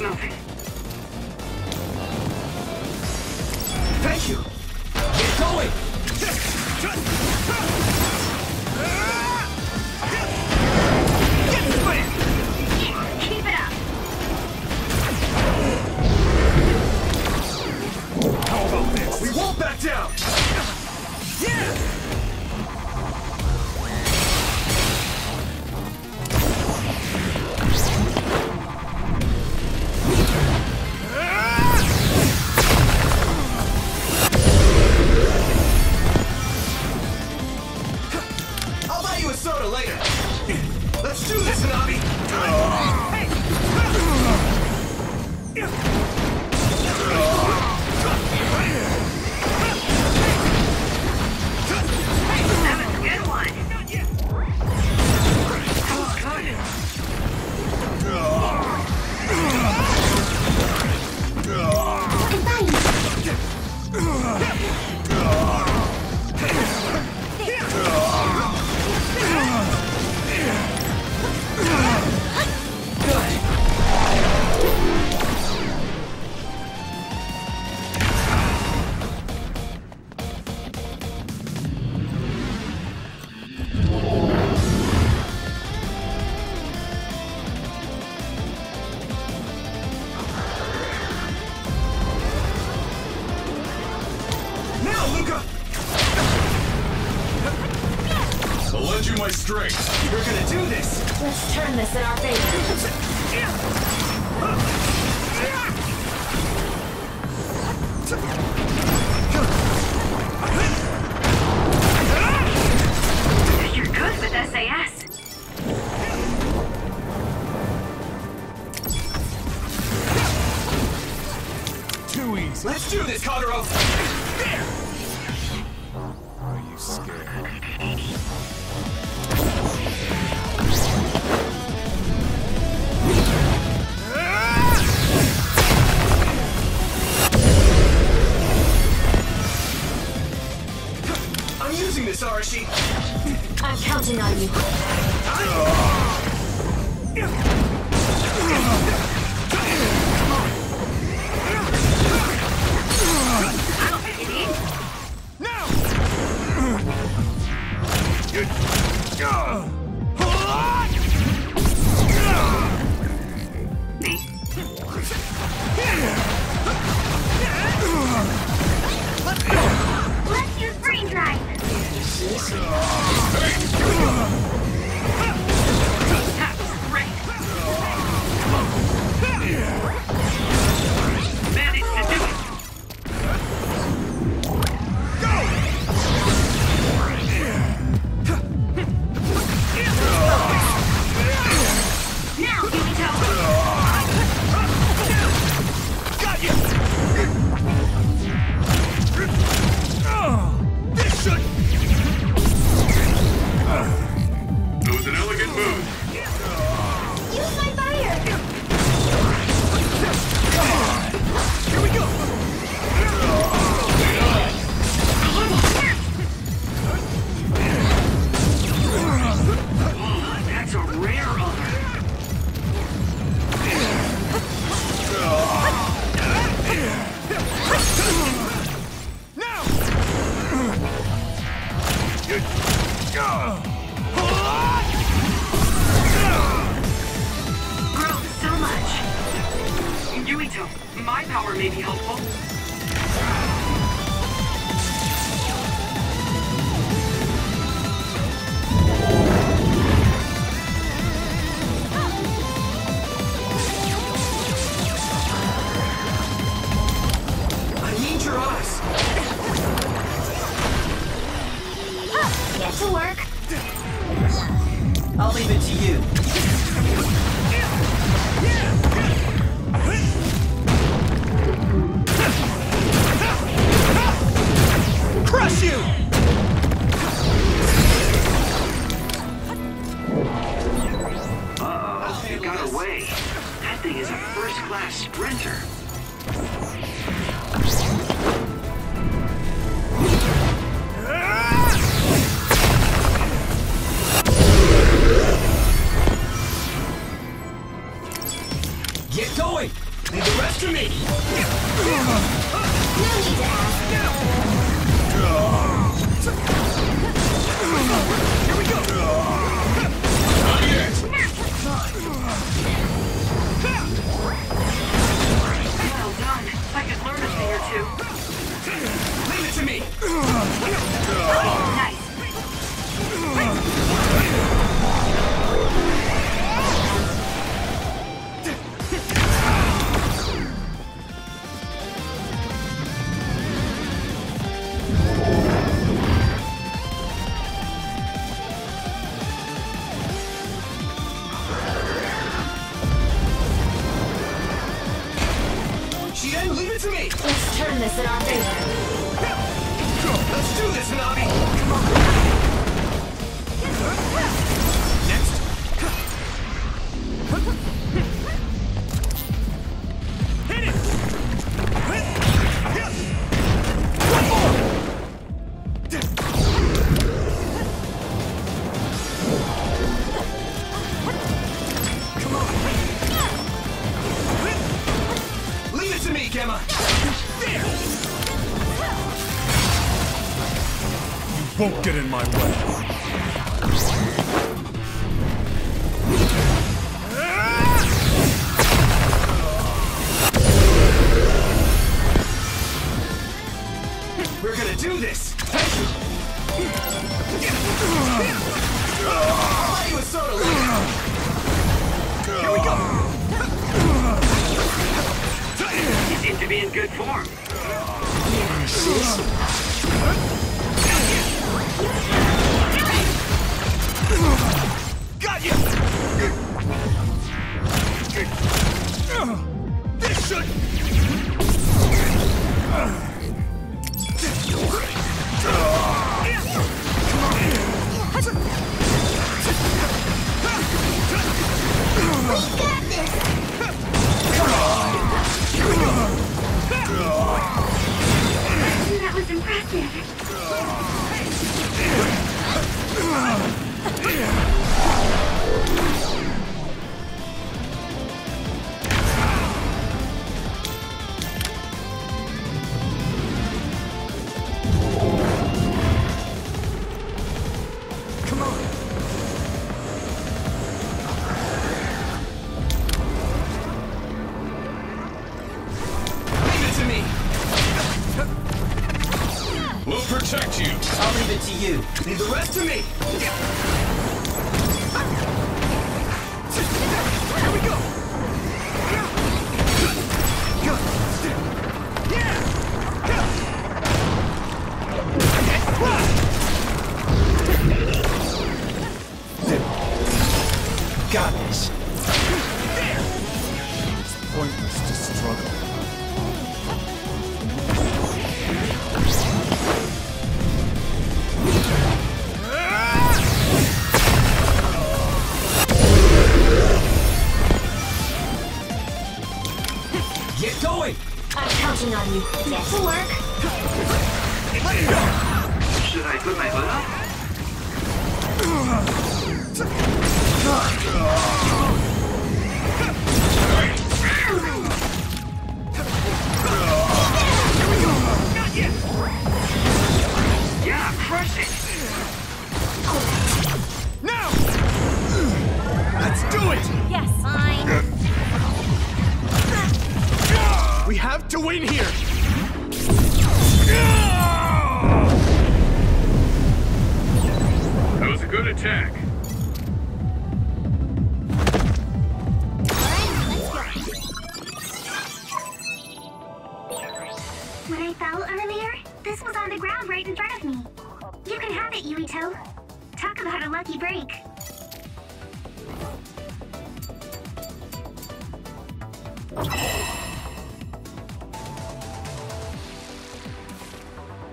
nothing. Thank you! Get going! Keep it up! How about this? We won't back down! Yeah! I'll buy you a soda later. Let's do this, Hanabi! That was a good one. Now, Luca! I'll lend you my strength. You're gonna do this! Let's turn this in our favor. You're good with SAS. Too easy. Let's do this, Kagero! There! Are you scared? I'm using this, Arashi! I'm counting on you. I don't think you need. Now! Me. Let's use brain drive. That was great. Managed to do it. Now, Yukito. Got you! This should... It was an elegant move. Use my fire! Here we go! That's a rare honor. Now! Grown so much. Yuito, my power may be helpful. I need your eyes! Get to work. I'll leave it to you. Crush you! Uh-oh, you got away. That thing is a first-class sprinter. Get going! won't get in my way. We're gonna do this! I'll buy you a soda later! Here we go! You seem to be in good form. Got you! This should... That was impressive. Leave it to me! We'll protect you. I'll leave it to you. Leave the rest to me! Here we go! Got this. It's pointless to struggle. Get going! I'm counting on you. Get to work. Should I put my hood up? Not yet. Yeah, crush it. Now! Let's do it! Yes. Fine. We have to win here! That was a good attack. When I fell earlier, this was on the ground right in front of me. You can have it, Yuito. Talk about a lucky break.